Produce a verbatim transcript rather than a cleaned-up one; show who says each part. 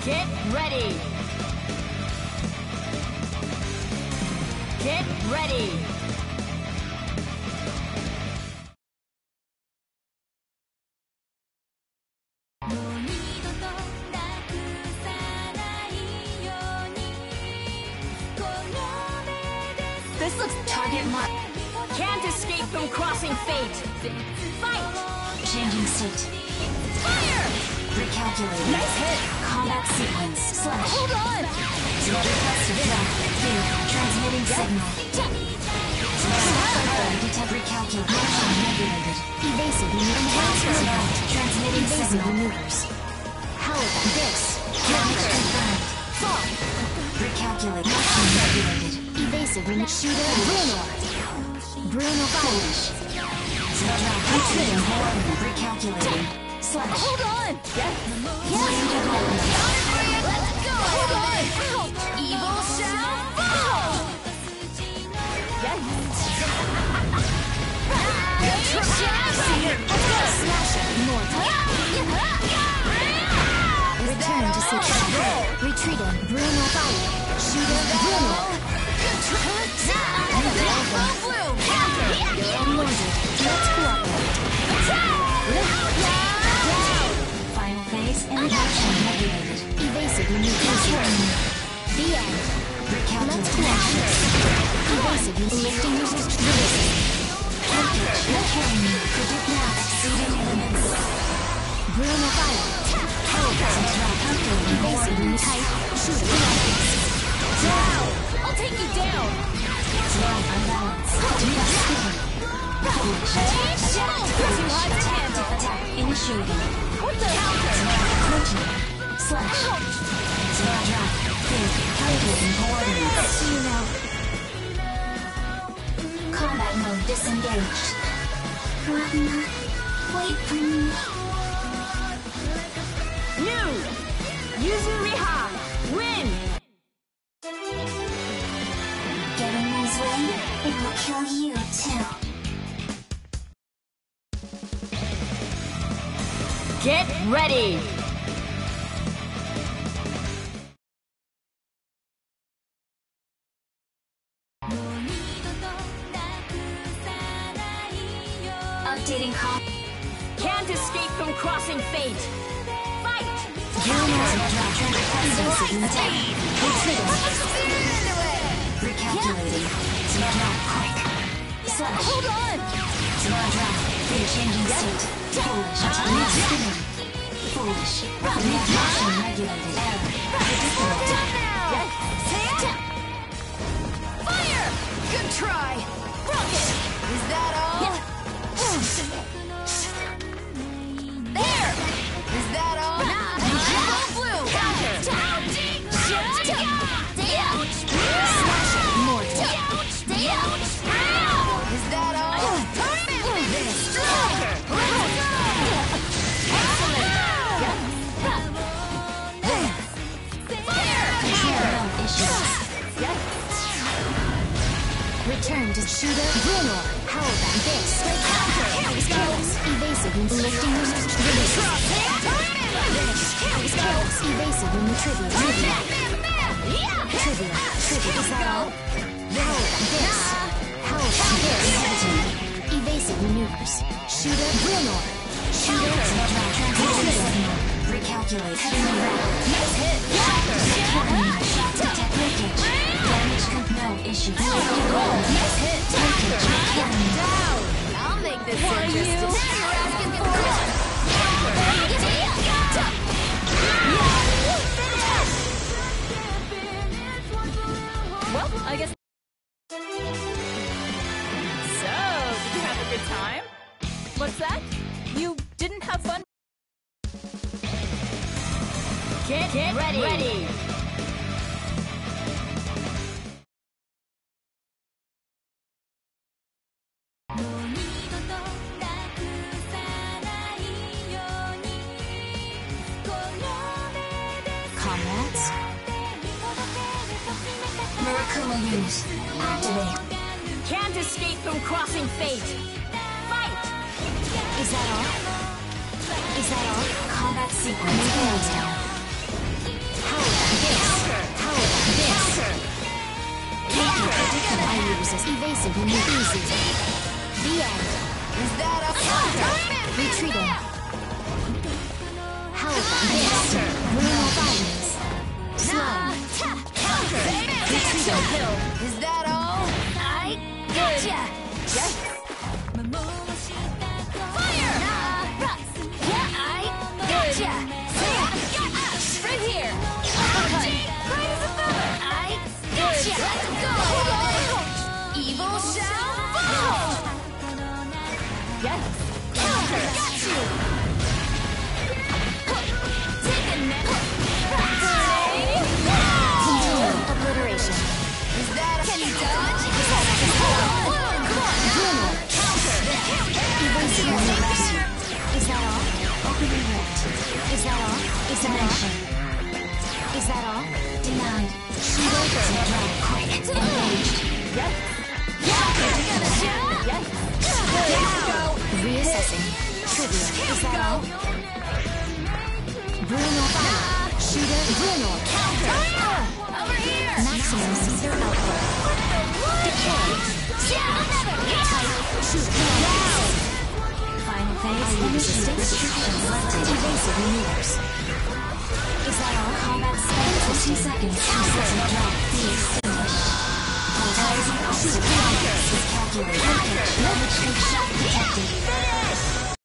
Speaker 1: Get ready! Get ready! This looks target mark. Can't escape from crossing fate. Fight!
Speaker 2: Changing state.
Speaker 1: Fire!
Speaker 2: Recalculating.
Speaker 1: Nice hit!
Speaker 2: Combat sequence. Slash.
Speaker 1: Hold on!
Speaker 2: Requested drop. Fear. Transmitting signal. Detect recalculation regulated. Evasive maneuvers. Transmitting signal. Maneuvers. Howitzer. This. Damage confirmed.
Speaker 1: Fall!
Speaker 2: Recalculate. Action regulated. Evasive maneuver. Shooter.
Speaker 1: Bruno!
Speaker 2: Bruno Foolish. Retreating. Recalculating. Slash.
Speaker 1: Hold on! Yes! Yes! Let's go! Hold on! Ouch! Evil shall fall! Yes!
Speaker 2: Slash it. More. Return to sequence. Retreating. Bruno Fire. Shooter. Bruno. Let's Final phase and action regulated. Evasive maneuver. The end. Recalculation. Evasive lifting users. Package. Academy. Predict now. Exceeding elements. Bruno Fire. Evasive type. Shooter.
Speaker 1: Down! I'll take you down!
Speaker 2: Unbalanced. Attack initiating.
Speaker 1: What the hell?
Speaker 2: Coaching. Slash. Zero drop. Big. Calculating coordinates. See you now. Combat mode disengaged. Ragna, wait for me.
Speaker 1: New! Yuzuriha! Win!
Speaker 2: Getting these win, it will kill you too.
Speaker 1: Get ready!
Speaker 2: Updating com.
Speaker 1: Can't escape from crossing fate! Fight!
Speaker 2: Recalculating. Zero drop quick. Slash.
Speaker 1: Hold on!
Speaker 2: Zero drop. Fear changing state. Foolish. Attack spinning. Foolish. Reaction regulated. Error. Predictable.
Speaker 1: Yes! Fire! Good try! Rocket! Is that all? There! Is that all? Blue! Counter! Slash it! More! Is that all? Stronger!
Speaker 2: Return to shooter. Bruno. Howlback. This.
Speaker 1: Counter!
Speaker 2: Skills. Evasive and lifting users. Release. Skills. Evasive and trivia. Trivia. Trivia. Trivia. Is that all? Howlback. This. Howlback. This. Evasive maneuvers. Shooter. Bruno. Shooter. Recalculate.
Speaker 1: Nice hit!
Speaker 2: Detect leakage. Damage con- no issue.
Speaker 1: Nice hit! Down! I'll make this interesting. Now you're asking for it! Well, I guess... So, did you have a good time? What's that? You didn't have fun? Get, Get ready! ready.
Speaker 2: Comrades? Miraculous use. Activate.
Speaker 1: Can't escape from crossing fate! Fight!
Speaker 2: Is that all? Is that all? Combat sequence failed. Evasive maneuver. Easy. The end.
Speaker 1: Is that a counter?
Speaker 2: Retreating. How about this? Brutal violence. Slime.
Speaker 1: Counter.
Speaker 2: Retreating.
Speaker 1: Is that all?
Speaker 2: I gotcha.
Speaker 1: Yes. Fire!
Speaker 2: Yeah, I gotcha.
Speaker 1: Right here.
Speaker 2: Uppercut.
Speaker 1: Right as a feather.
Speaker 2: I gotcha.
Speaker 1: Let's go. Evil shall fall. Yes. Counter. Got you. Take a nap.
Speaker 2: Continuing obliteration.
Speaker 1: Is that a can you dodge?
Speaker 2: Brutal.
Speaker 1: Counter.
Speaker 2: Evasive maneuvers. Is that all? Opening rift. Is that all? Is that all? Is that all? Denied. Shoot over.
Speaker 1: Into the
Speaker 2: Engaged.
Speaker 1: Yes. Yes.
Speaker 2: Reassessing. Trivia. Is that all? Bruno fire. Shooter. Bruno.
Speaker 1: Counter. Over here.
Speaker 2: Maximum Caesar output. Decay. Type. Shoot. Down. Final phase. Initiate restrictions. Evasive maneuvers. Is that all? Combat spell. fifteen seconds. Counter. Drop. Be extinguished. Type. Shoot. Is calculated. Leverage shot detected.